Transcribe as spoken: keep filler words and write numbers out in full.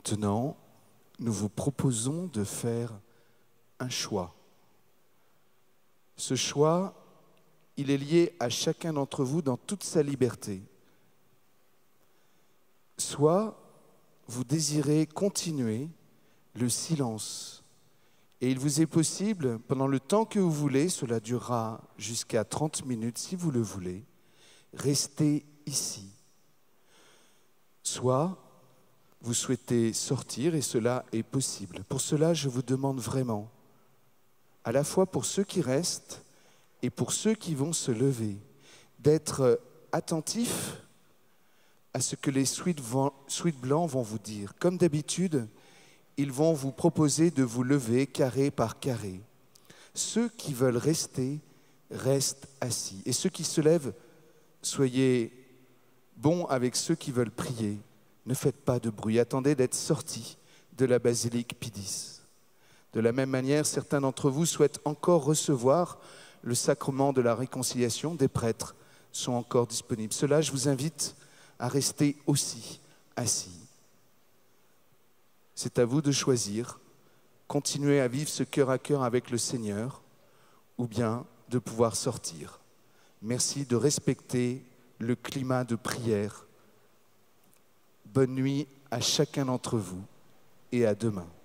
Maintenant, nous vous proposons de faire un choix. Ce choix, il est lié à chacun d'entre vous dans toute sa liberté. Soit vous désirez continuer le silence, et il vous est possible, pendant le temps que vous voulez, cela durera jusqu'à trente minutes si vous le voulez, rester ici. Soit vous souhaitez sortir et cela est possible. Pour cela, je vous demande vraiment, à la fois pour ceux qui restent et pour ceux qui vont se lever, d'être attentifs à ce que les suites blancs vont vous dire. Comme d'habitude, ils vont vous proposer de vous lever carré par carré. Ceux qui veulent rester, restent assis. Et ceux qui se lèvent, soyez bons avec ceux qui veulent prier. Ne faites pas de bruit. Attendez d'être sortis de la basilique Pie X. De la même manière, certains d'entre vous souhaitent encore recevoir le sacrement de la réconciliation. Des prêtres sont encore disponibles. Cela, je vous invite à rester aussi assis. C'est à vous de choisir, continuer à vivre ce cœur à cœur avec le Seigneur ou bien de pouvoir sortir. Merci de respecter le climat de prière. Bonne nuit à chacun d'entre vous et à demain.